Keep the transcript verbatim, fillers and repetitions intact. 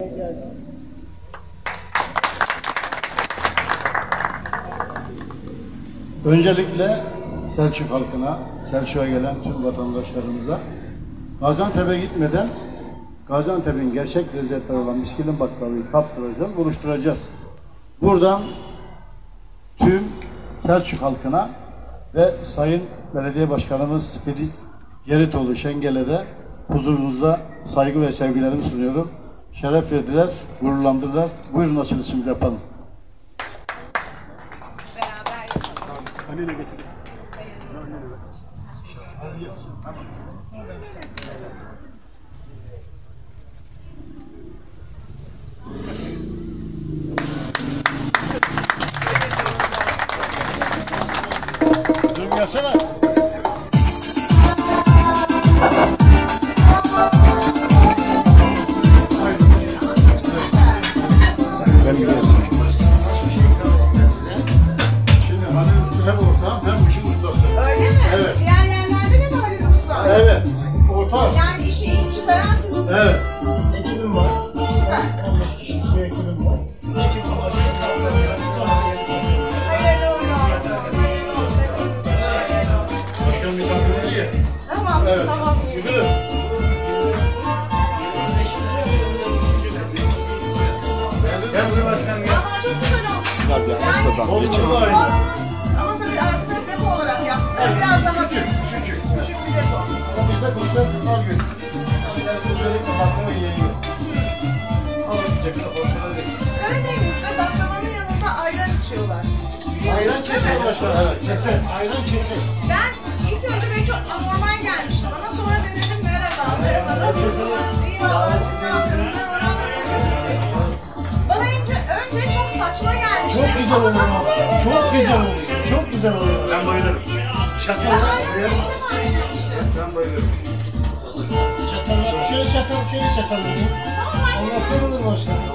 Öncelikle Selçuk halkına, Selçuk'a gelen tüm vatandaşlarımıza Gaziantep'e gitmeden Gaziantep'in gerçek lezzetleri olan miskilin baklavayı tattıracağız, buluşturacağız. Buradan tüm Selçuk halkına ve Sayın Belediye Başkanımız Filiz Geritoğlu Şengele'de huzurunuzda saygı ve sevgilerimi sunuyorum. Şeref verdiler, gururlandırdılar. Buyurun açılışımızı yapalım. Beraber yapalım. Annene getir. Dur gelsene. Ben biliyorsun. Şimdi hani üstü hem orta hem işin ustası. Öyle mi? Evet. Diğer yerlerde de mi öyle usta? Evet. Orta. Yani işi ilk çıkaran sizsiniz. Evet. Ekibim var. Süper. on beş kişilik bir ekibim var. Ekibim var. Hayırlı uğurlu olsun. Başkan bir tane iyi. Tamam, Evet. tamam. iyi. Gidelim. Gel buraya başkanım gel. Ama çok güzel olmuş. Yani, Oğlum da aynı. ama tabii ayakta depo olarak yapmışlar. Biraz daha Küçük, küçük. küçük bir depo. Ama bizde konsept al götür. Yani özellikle baklava yiyelim. Al sıcakta ortada değil. Karadeniz'de baklavanın yanında ayran içiyorlar. Ayran keser başlar. Evet, keser. Ayran keser. Ben ilk önce böyle çok anormal gelmişti bana. Sonra denedim merhaba. Merhaba nasılsınız? İyi valla siz ne yaptınız? Bana önce, önce çok saçma gelmişti. Çok güzel Ama oluyor. nasıl lezzetli Çok oluyor? güzel oluyor. Çok güzel oluyor. Ben bayılırım. Çatallar şuraya. Ben bayılıyorum. Çatallar. Şöyle çatal, şöyle çatal. Allah korudur başkanım.